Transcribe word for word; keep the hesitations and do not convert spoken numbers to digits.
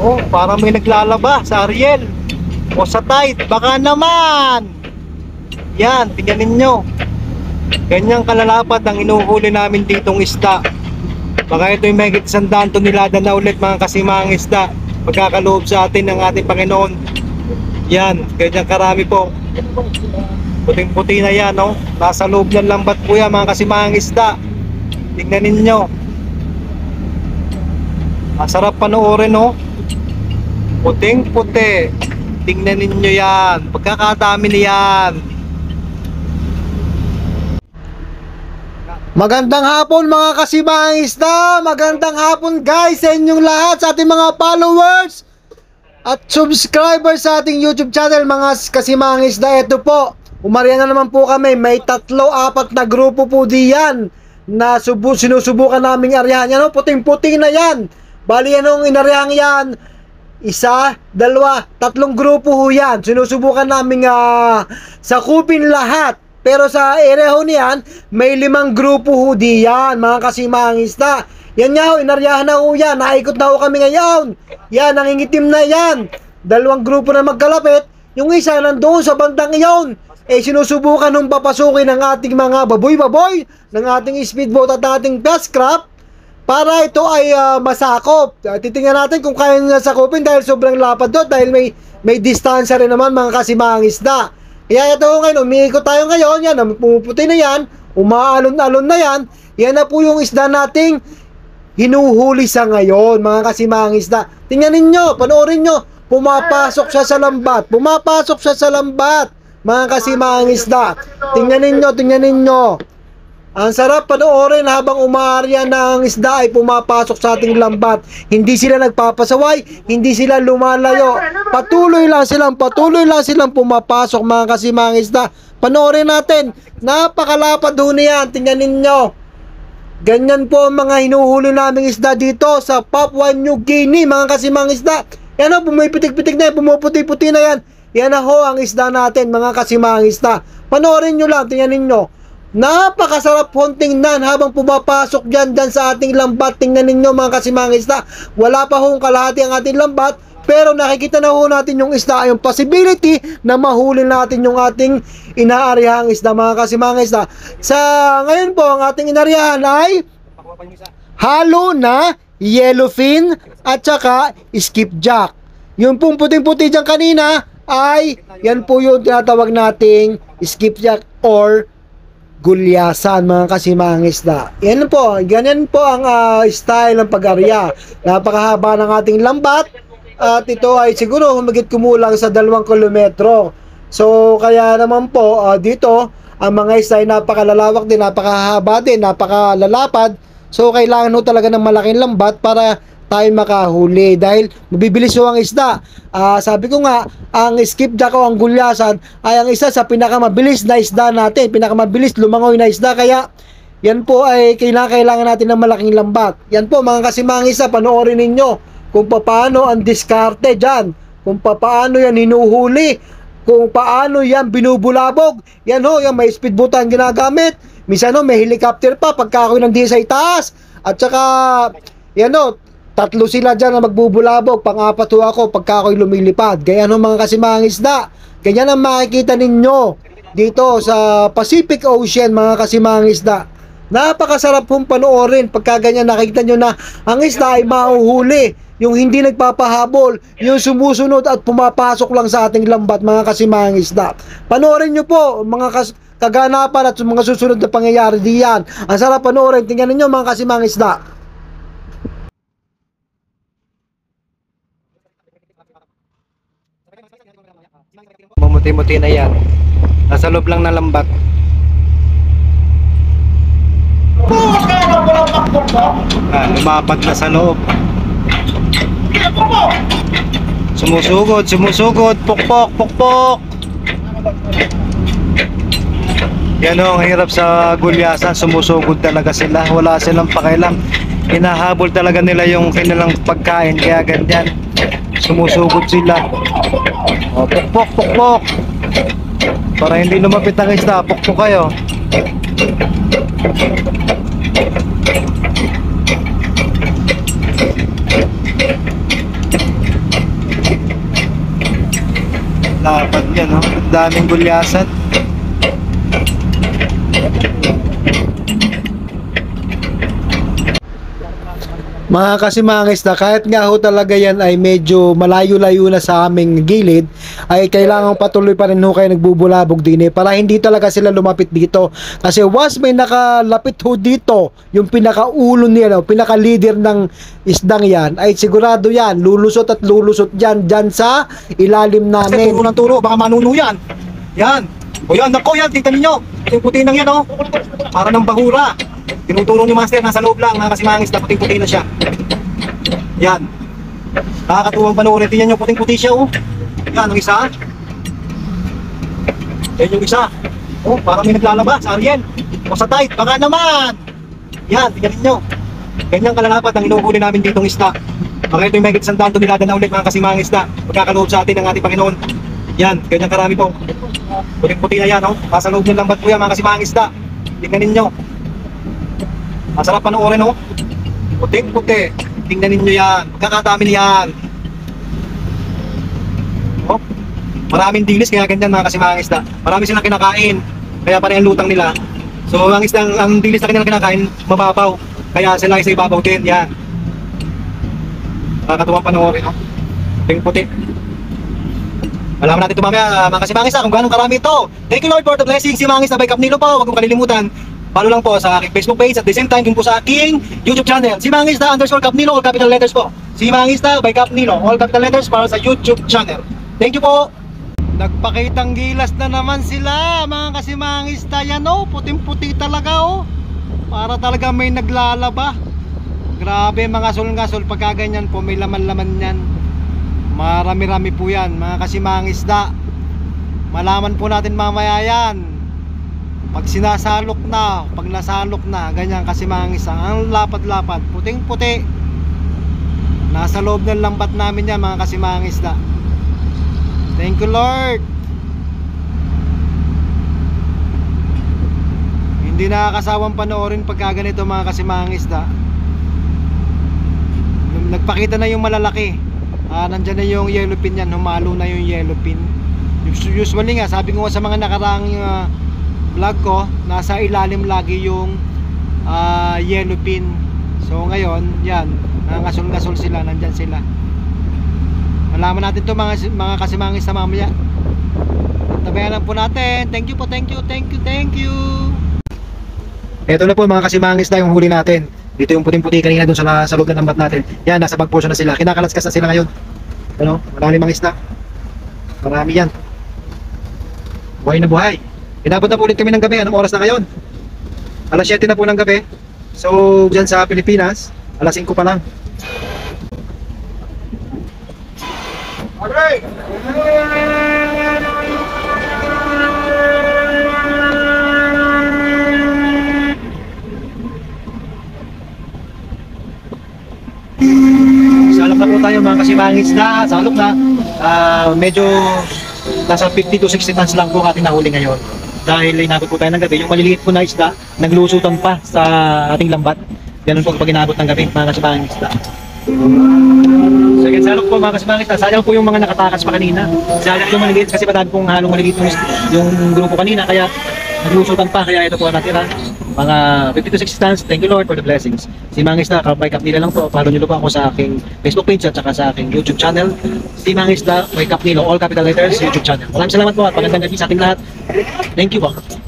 Oh, parang may naglalaba sa Ariel o sa Tide, baka naman. Yan, tingnan ninyo. Ganyang kalalapad ang inuhuli namin ditong isda. Baka ito yung mahigit isang daan tonelada na ulit mga kasimang isda pagkakaloob sa atin ng ating Panginoon. Yan, ganyang karami po. Puting-puti na yan, no? Nasa loob ng lambat po yan mga kasimang isda. Tingnan ninyo. Masarap panoorin, no? Puting-puti. Tingnan ninyo yan. Pagkakadami niyan. Magandang hapon mga kasimang isda. Magandang hapon guys sa inyong lahat, sa ating mga followers at subscribers sa ating YouTube channel mga kasimang isda. Ito po, umarya na naman po kami. May tatlo, apat na grupo po diyan na subu sinusubukan naming aryahan. Yan o, puting-puting na yan. Bali anong inaryang yan? Isa, dalawa, tatlong grupo ho yan. Sinusubukan namin uh, sakupin lahat. Pero sa area ho niyan, may limang grupo ho diyan, mga kasimang isda. Yan nga ho, inaryahan na ho yan. Naikot na ho kami ngayon. Yan, nangingitim na yan. Dalawang grupo na magkalapit. Yung isa nandoon sa bandang iyon. Eh, sinusubukan nung papasukin ng ating mga baboy-baboy, ng ating speedboat at ating fastcraft, para ito ay uh, masakop. Uh, titingnan natin kung kaya nyo sakupin dahil sobrang lapad doon, dahil may, may distansya rin naman mga kasimang isda. Kaya ito ngayon, umiikot tayo ngayon, yan, pumuputi na yan, umaalon-alon na yan, yan na po yung isda nating hinuhuli sa ngayon, mga kasimang isda. Tingnan ninyo, panoorin nyo, pumapasok siya sa lambat, pumapasok siya sa lambat, mga kasimang isda. Tingnan ninyo, tingnan ninyo. Ang sarap panoorin habang umaarya ng isda ay pumapasok sa ating lambat. Hindi sila nagpapasaway, hindi sila lumalayo. Patuloy lang silang, patuloy lang silang pumapasok mga kasimang isda. Panoorin natin, napakalapad ho niyan. Tingnan ninyo. Ganyan po ang mga hinuhuli naming isda dito sa Papua New Guinea, mga kasimang isda. Yan o, pumipitik-pitik na yan, pumuputi-puti na yan. Yan na ho ang isda natin, mga kasimang isda. Panoorin nyo lang, tingnan ninyo. Napakasarap hong tingnan habang pumapasok dyan, dyan sa ating lambat. Tingnan ninyo mga kasimang isda. Wala pa hong kalahati ang ating lambat, pero nakikita na ho natin yung isda, yung possibility na mahuli natin yung ating inaarihang isda mga kasimang isda. Sa ngayon po, ang ating inarihan ay halo na yellowfin at saka skipjack. Yung pong puting-puti dyan kanina ay yan po yung tinatawag nating skipjack or gulyasan mga kasimang isda. Yan po, ganyan po ang uh, style ng pag-arya. Napakahaba ng ating lambat at ito ay siguro humigit kumulang sa dalawang kilometro. So kaya naman po uh, dito ang mga isda ay napakalalawak din, napakahaba din, napakalalapad. So kailangan ho talaga ng malaking lambat para tayo makahuli dahil mabibilis ho ang isda. Uh, sabi ko nga, ang skipjack o ang gulyasan ay ang isa sa pinakamabilis na isda natin, pinakamabilis lumangoy na isda, kaya yan po ay kailangan, kailangan natin ng malaking lambat. Yan po mga kasimang isda, panoorin ninyo kung paano ang diskarte dyan, kung paano yan hinuhuli, kung paano yan binubulabog. Yan ho, yan may speedboat ang ginagamit, minsan ho may helicopter pa pagka ako nandiyan sa itaas, at saka yan ho, tatlo sila dyan na magbubulabog, pang-apat ho ako pagka ako'y lumilipad. Ganyan ho mga kasimang isda. Ganyan ang makikita ninyo dito sa Pacific Ocean mga kasimang isda. Napakasarap hong panoorin pagka ganyan nakikita nyo na ang isda ay mahuhuli. Yung hindi nagpapahabol, yung sumusunod at pumapasok lang sa ating lambat mga kasimang isda. Panoorin nyo po mga kas kaganapan at mga susunod na pangyayari diyan. Ang sarap panoorin. Tingnan ninyo mga kasimang isda. Mamuti-muti na yan. Nasa loob lang na lambat. Ah, lumapag na sa loob. Sumusugod, sumusugod. Pukpok, pukpok. Yan o, ang hirap sa gulyasan. Sumusugod talaga sila. Wala silang pakialam. Hinahabol talaga nila yung kanilang pagkain. Kaya ganyan, sumusugod sila. O, pukpok, pukpok. Para hindi lumapit ang isda, pukpok kayo. Lapad yan, no? Daming gulyasan. Mga kasimangis na kahit nga ho talaga yan ay medyo malayo-layo na sa aming gilid, ay kailangan patuloy pa rin ho kayo nagbubulabog din eh, para hindi talaga sila lumapit dito. Kasi once may nakalapit ho dito, yung pinakaulo niya, no, pinaka-leader ng isdang yan, ay sigurado yan, lulusot at lulusot yan, dyan sa ilalim namin. Turo ng turo, baka manuno yan. Yan. O yan, nako yan, tingnan ninyo. Yung puti nang yan, oh. Para ng bahura. Tinuturo ni Master, nasa loob lang, mga kasimangis na puting-puti na siya. Yan. Nakakatuwang panoorin. Tingnan nyo, puting-puti siya, oh. Yan, ang isa. Yan yung isa. Oh, parang may naglalaba sa Ariel. O sa tight, baka naman. Yan, tingnan nyo. Ganyan kalalapat ang inuhuli namin ditong isda. Baka ito yung may sandaan tumilada na ulit, mga kasimangis na magkakaloob sa atin ng ating Panginoon. Yan, ganyan karami po. Puting-puti na yan, oh. Nasa loob ng lambat po yan, mga kasimangis na. Tingnan ninyo. Masarap panoorin, oh. Puting-puti. Tingnan ninyo yan. Magkakadami yan. Oh. Maraming dilis, kaya ganyan, mga kasimangis na. Marami silang kinakain. Kaya pa rin ang lutang nila. So, ang isdang, ang dilis na kanilang kinakain, mababaw. Kaya sila ay sa ibabaw din, yan. Nakakatuwang panoorin, oh. Puting-puti. Malaman natin ito mamaya, mga kasimangis na, kung gaano karami ito. Thank you Lord for the blessing. Si Mangis na by Capnilo po. Huwag mong kalilimutan. Follow lang po sa aking Facebook page at the same time din po sa aking YouTube channel. Si Mangis na underscore Capnilo, all capital letters po. Si Mangis na by Capnilo, all capital letters para sa YouTube channel. Thank you po. Nagpakitang gilas na naman sila, mga kasimangis na yan, oh. Puting-puti talaga, oh. Para talaga may naglalaba. Grabe, mga sul-ngasol, pagkaganyan po, may laman-laman yan. Marami-rami po yan, mga kasimangis na. Malaman po natin mamaya yan. Pag sinasalok na, pag nasalok na, ganyan kasimangis ang lapad-lapad, puting-puti. Nasa loob ng lambat namin yan, mga kasimangis na. Thank you Lord. Hindi nakakasawang panoorin pagka ganito, mga kasimangis na. Nagpakita na yung malalaki. Ah, nandyan na yung yellow pin yan, humalo na yung yellow pin. Usually nga, sabi ko sa mga nakaraang uh, vlog ko, nasa ilalim lagi yung uh, yellow pin. So ngayon, yan, nangasol-ngasol sila, nandyan sila. Malaman natin to mga, mga kasimangis na mamaya. Tabayanan po natin. Thank you po, thank you, thank you, thank you. Ito na po mga kasimangis na yung huli natin. Dito yung puting-puti kanina dun sa, sa loob ng lambat natin. Yan, nasa bag portion na sila. Kinakalaskas na sila ngayon. Ano, marami mga isda. Marami yan. Buhay na buhay. Inabot na po ulit kami ng gabi. Anong oras na ngayon? alas siyete na po ng gabi. So, dyan sa Pilipinas, alas singko pa lang. Alright! Salok na po tayo mga kasimangis na. Salok na. Uh, medyo nasa fifty to sixty tons lang po ating nahuli ngayon. Dahil inabot po tayo ng gabi, yung maliliit po na isda, naglusutan pa sa ating lambat. Ganun po pag inabot ng gabi, mga kasimangis isda. Second salok po mga kasimangis isda, sayang po yung mga nakatakas pa kanina. Sayang yung maliliit kasi madami pong halong maliliit yung, yung grupo kanina, kaya naglusutan pa, kaya ito po natira. Mga fifty to sixty tons, thank you Lord for the blessings. Si Mangis na, by Capnilo lang po. Follow nyo po ako sa aking Facebook page at saka sa aking YouTube channel. Si Mangis na, by Capnilo, all capital letters, YouTube channel. Maraming salamat po at magandang gabi sa ating lahat. Thank you po.